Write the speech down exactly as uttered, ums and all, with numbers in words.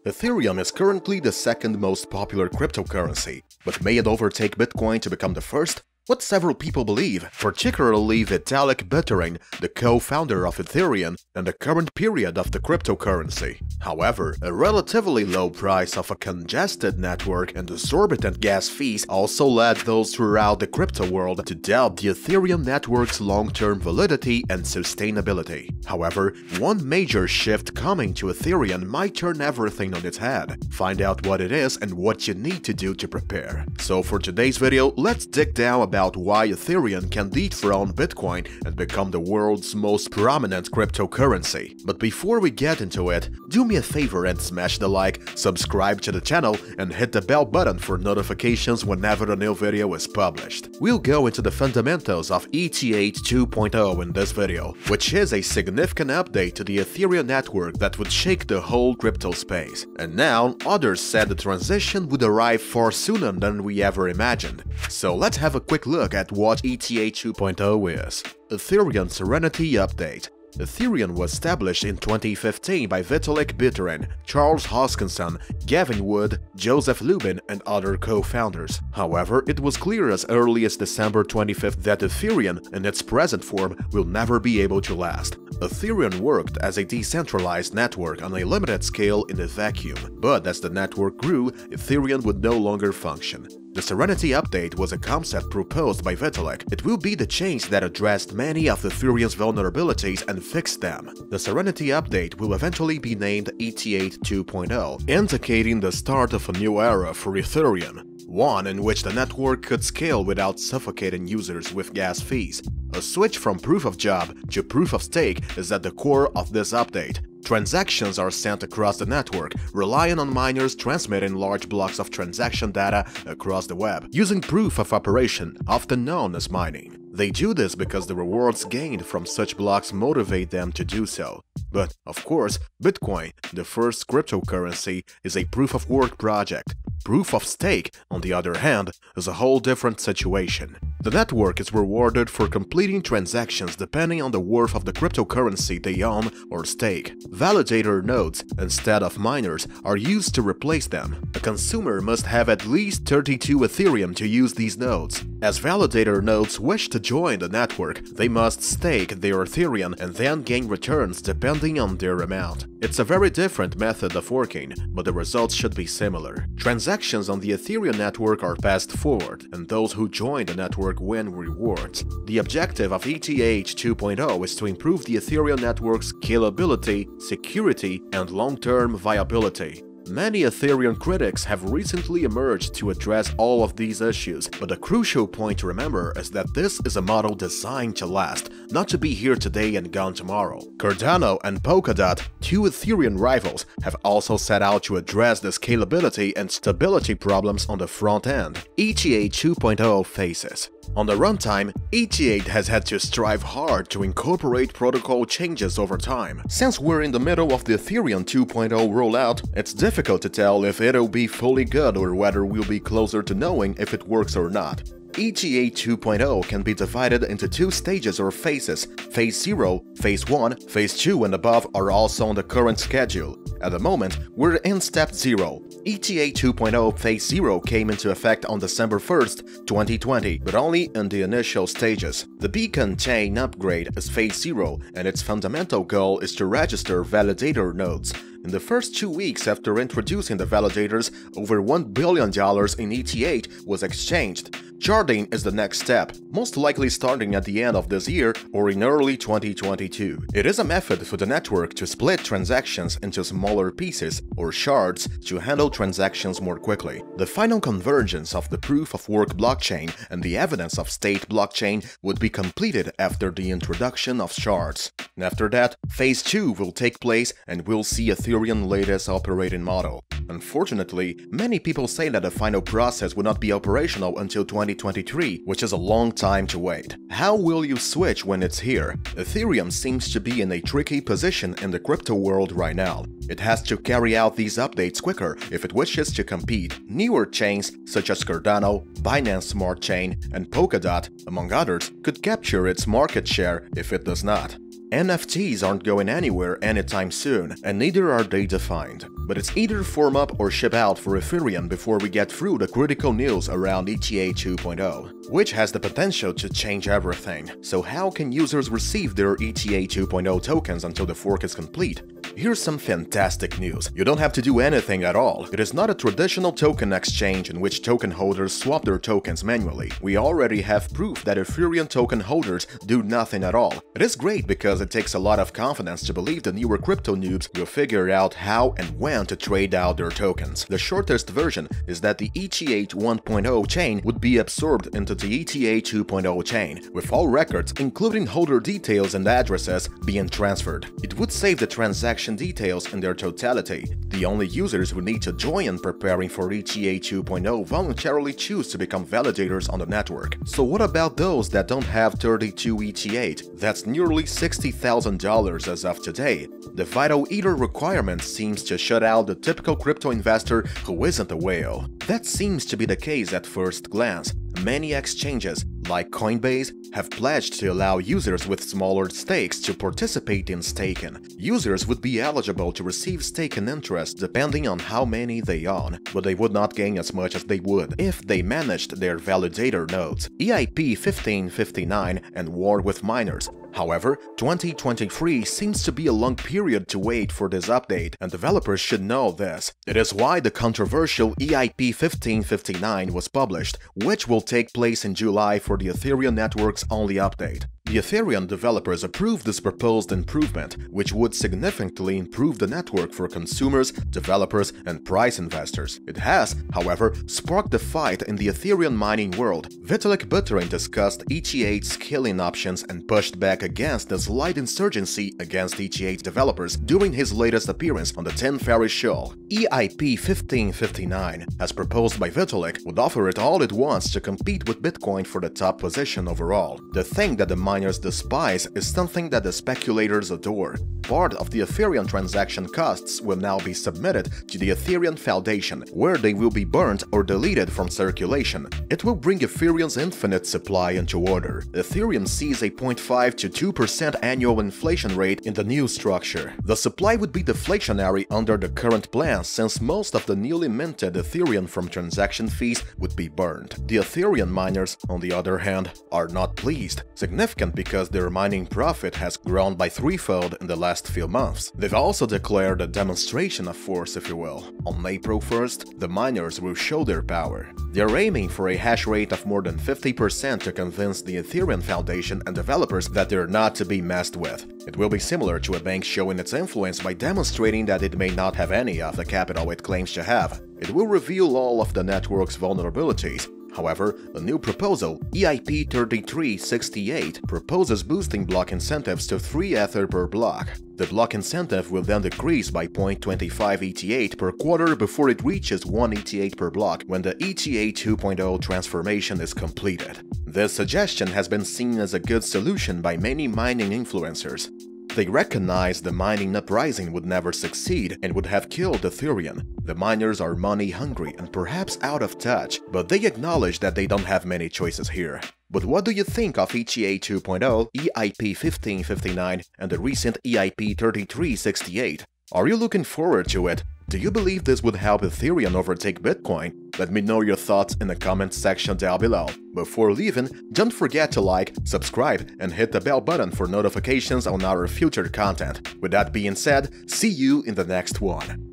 Ethereum is currently the second most popular cryptocurrency, but may it overtake Bitcoin to become the first? What several people believe, particularly Vitalik Buterin, the co-founder of Ethereum and the current period of the cryptocurrency. However, a relatively low price of a congested network and exorbitant gas fees also led those throughout the crypto world to doubt the Ethereum network's long-term validity and sustainability. However, one major shift coming to Ethereum might turn everything on its head. Find out what it is and what you need to do to prepare. So for today's video, let's dig down about about why Ethereum can dethrone Bitcoin and become the world's most prominent cryptocurrency. But before we get into it, do me a favor and smash the like, subscribe to the channel, and hit the bell button for notifications whenever a new video is published. We'll go into the fundamentals of E T H two point oh in this video, which is a significant update to the Ethereum network that would shake the whole crypto space. And now, others said the transition would arrive far sooner than we ever imagined. So let's have a quick look at what E T H two point oh is. Ethereum Serenity Update. Ethereum was established in twenty fifteen by Vitalik Buterin, Charles Hoskinson, Gavin Wood, Joseph Lubin, and other co-founders. However, it was clear as early as December twenty-fifth that Ethereum, in its present form, will never be able to last. Ethereum worked as a decentralized network on a limited scale in a vacuum, but as the network grew, Ethereum would no longer function. The Serenity Update was a concept proposed by Vitalik. It will be the change that addressed many of Ethereum's vulnerabilities and fixed them. The Serenity Update will eventually be named E T H two point oh, indicating the start of a new era for Ethereum, one in which the network could scale without suffocating users with gas fees. A switch from proof of job to proof of stake is at the core of this update. Transactions are sent across the network, relying on miners transmitting large blocks of transaction data across the web, using proof of operation, often known as mining. They do this because the rewards gained from such blocks motivate them to do so. But, of course, Bitcoin, the first cryptocurrency, is a proof-of-work project. Proof of stake, on the other hand, is a whole different situation. The network is rewarded for completing transactions depending on the worth of the cryptocurrency they own or stake. Validator nodes, instead of miners, are used to replace them. A consumer must have at least thirty-two Ethereum to use these nodes. As validator nodes wish to join the network, they must stake their Ethereum and then gain returns depending on their amount. It's a very different method of working, but the results should be similar. Transactions on the Ethereum network are passed forward, and those who join the network win rewards. The objective of E T H two point oh is to improve the Ethereum network's scalability, security, and long-term viability. Many Ethereum critics have recently emerged to address all of these issues, but the crucial point to remember is that this is a model designed to last, not to be here today and gone tomorrow. Cardano and Polkadot, two Ethereum rivals, have also set out to address the scalability and stability problems on the front end. E T H two point oh faces. On the runtime, E T H has had to strive hard to incorporate protocol changes over time. Since we're in the middle of the Ethereum two point oh rollout, it's difficult to tell if it'll be fully good or whether we'll be closer to knowing if it works or not. E T H two point oh can be divided into two stages or phases. Phase zero, Phase one, Phase two and above are also on the current schedule. At the moment, we're in Step zero. E T H two point oh Phase zero came into effect on December first, twenty twenty, but only in the initial stages. The Beacon chain upgrade is Phase zero, and its fundamental goal is to register validator nodes. In the first two weeks after introducing the validators, over one billion dollars in E T H was exchanged. Sharding is the next step, most likely starting at the end of this year or in early twenty twenty-two. It is a method for the network to split transactions into smaller pieces, or shards, to handle transactions more quickly. The final convergence of the proof-of-work blockchain and the evidence of state blockchain would be completed after the introduction of shards. And after that, Phase two will take place and we'll see Ethereum's latest operating model. Unfortunately, many people say that the final process will not be operational until twenty twenty-three, which is a long time to wait. How will you switch when it's here? Ethereum seems to be in a tricky position in the crypto world right now. It has to carry out these updates quicker if it wishes to compete. Newer chains such as Cardano, Binance Smart Chain, and Polkadot, among others, could capture its market share if it does not. N F Ts aren't going anywhere anytime soon, and neither are they defined. But it's either form up or ship out for Ethereum before we get through the critical news around E T H two point oh, which has the potential to change everything. So how can users receive their E T H two point oh tokens until the fork is complete? Here's some fantastic news. You don't have to do anything at all. It is not a traditional token exchange in which token holders swap their tokens manually. We already have proof that Ethereum token holders do nothing at all. It is great because it takes a lot of confidence to believe the newer crypto noobs will figure out how and when to trade out their tokens. The shortest version is that the E T H one point oh chain would be absorbed into the E T H two point oh chain, with all records, including holder details and addresses, being transferred. It would save the transaction details in their totality. The only users who need to join preparing for E T H two point oh voluntarily choose to become validators on the network. So what about those that don't have thirty-two E T H? That's nearly sixty thousand dollars as of today. The Vital Ether requirement seems to shut out the typical crypto investor who isn't a whale. That seems to be the case at first glance. Many exchanges, like Coinbase, have pledged to allow users with smaller stakes to participate in staking. Users would be eligible to receive staking interest depending on how many they own, but they would not gain as much as they would if they managed their validator nodes, E I P fifteen fifty-nine and War with Miners. However, twenty twenty-three seems to be a long period to wait for this update, and developers should know this. It is why the controversial E I P fifteen fifty-nine was published, which will take place in July for the Ethereum network's only update. The Ethereum developers approved this proposed improvement, which would significantly improve the network for consumers, developers, and price investors. It has, however, sparked a fight in the Ethereum mining world. Vitalik Buterin discussed E T H scaling options and pushed back against the slight insurgency against E T H developers during his latest appearance on the Tim Ferriss Show. E I P fifteen fifty-nine, as proposed by Vitalik, would offer it all it wants to compete with Bitcoin for the top position overall. The thing that the miners despise is something that the speculators adore. Part of the Ethereum transaction costs will now be submitted to the Ethereum Foundation, where they will be burnt or deleted from circulation. It will bring Ethereum's infinite supply into order. Ethereum sees a zero point five to two percent annual inflation rate in the new structure. The supply would be deflationary under the current plan, since most of the newly minted Ethereum from transaction fees would be burned. The Ethereum miners, on the other hand, are not pleased. Significant because their mining profit has grown by threefold in the last few months. They've also declared a demonstration of force, if you will. On April first, the miners will show their power. They're aiming for a hash rate of more than fifty percent to convince the Ethereum Foundation and developers that they're not to be messed with. It will be similar to a bank showing its influence by demonstrating that it may not have any of the capital it claims to have. It will reveal all of the network's vulnerabilities. However, a new proposal, E I P thirty-three sixty-eight, proposes boosting block incentives to three Ether per block. The block incentive will then decrease by zero point two five E T H per quarter before it reaches one E T H per block when the E T H two point oh transformation is completed. This suggestion has been seen as a good solution by many mining influencers. They recognize the mining uprising would never succeed and would have killed Ethereum. The miners are money hungry and perhaps out of touch, but they acknowledge that they don't have many choices here. But what do you think of E T H two point oh, E I P fifteen fifty-nine, and the recent E I P thirty-three sixty-eight? Are you looking forward to it? Do you believe this would help Ethereum overtake Bitcoin? Let me know your thoughts in the comments section down below. Before leaving, don't forget to like, subscribe, and hit the bell button for notifications on our future content. With that being said, see you in the next one.